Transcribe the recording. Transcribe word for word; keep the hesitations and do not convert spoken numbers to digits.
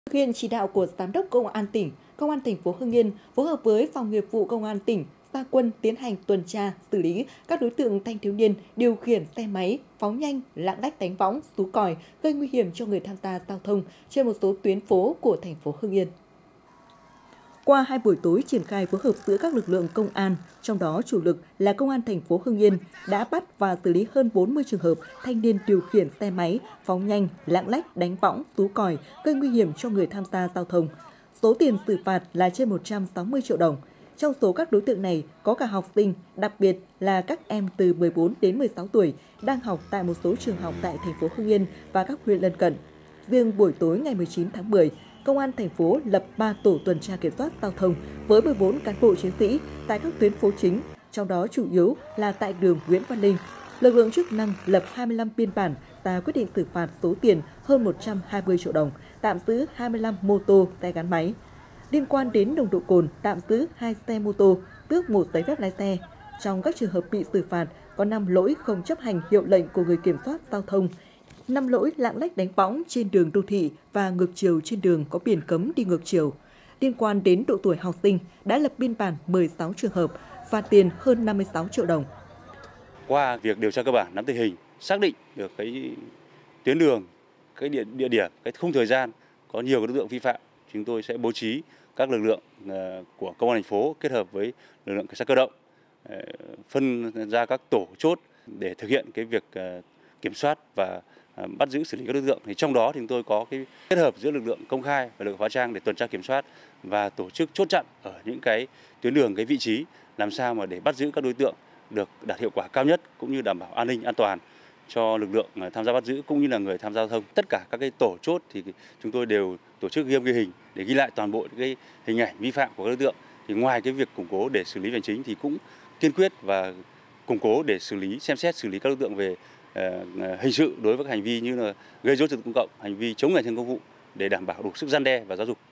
Thực hiện chỉ đạo của Giám đốc Công an tỉnh, Công an thành phố Hưng Yên phối hợp với Phòng Nghiệp vụ Công an tỉnh ra quân tiến hành tuần tra, xử lý các đối tượng thanh thiếu niên điều khiển xe máy, phóng nhanh, lạng lách đánh võng, xú còi, gây nguy hiểm cho người tham gia giao thông trên một số tuyến phố của thành phố Hưng Yên. Qua hai buổi tối triển khai phối hợp giữa các lực lượng công an, trong đó chủ lực là Công an thành phố Hưng Yên đã bắt và xử lý hơn bốn mươi trường hợp thanh niên điều khiển xe máy, phóng nhanh, lạng lách, đánh võng, xú còi, gây nguy hiểm cho người tham gia giao thông. Số tiền xử phạt là trên một trăm sáu mươi triệu đồng. Trong số các đối tượng này có cả học sinh, đặc biệt là các em từ mười bốn đến mười sáu tuổi đang học tại một số trường học tại thành phố Hưng Yên và các huyện lân cận. Riêng buổi tối ngày mười chín tháng mười, Công an thành phố lập ba tổ tuần tra kiểm soát giao thông với mười bốn cán bộ chiến sĩ tại các tuyến phố chính, trong đó chủ yếu là tại đường Nguyễn Văn Linh. Lực lượng chức năng lập hai mươi lăm biên bản ra quyết định xử phạt số tiền hơn một trăm hai mươi triệu đồng, tạm giữ hai mươi lăm mô tô, xe gắn máy. Liên quan đến nồng độ cồn, tạm giữ hai xe mô tô, tước một giấy phép lái xe. Trong các trường hợp bị xử phạt, có năm lỗi không chấp hành hiệu lệnh của người kiểm soát giao thông, năm lỗi lạng lách đánh võng trên đường đô thị và ngược chiều trên đường có biển cấm đi ngược chiều. Liên quan đến độ tuổi học sinh, đã lập biên bản mười sáu trường hợp, phạt tiền hơn năm mươi sáu triệu đồng. Qua việc điều tra cơ bản, nắm tình hình, xác định được cái tuyến đường, cái địa, địa điểm, cái khung thời gian có nhiều đối tượng vi phạm, chúng tôi sẽ bố trí các lực lượng của Công an thành phố kết hợp với lực lượng cảnh sát cơ động phân ra các tổ chốt để thực hiện cái việc kiểm soát và bắt giữ xử lý các đối tượng. Thì trong đó thì chúng tôi có cái kết hợp giữa lực lượng công khai và lực lượng hóa trang để tuần tra kiểm soát và tổ chức chốt chặn ở những cái tuyến đường, cái vị trí làm sao mà để bắt giữ các đối tượng được đạt hiệu quả cao nhất, cũng như đảm bảo an ninh an toàn cho lực lượng tham gia bắt giữ cũng như là người tham gia giao thông. Tất cả các cái tổ chốt thì chúng tôi đều tổ chức ghi âm ghi hình để ghi lại toàn bộ cái hình ảnh vi phạm của các đối tượng. Thì ngoài cái việc củng cố để xử lý hành chính thì cũng kiên quyết và củng cố để xử lý, xem xét xử lý các đối tượng về uh, hình sự đối với các hành vi như là gây rối trật tự công cộng, hành vi chống người thi hành công vụ để đảm bảo đủ sức răn đe và giáo dục.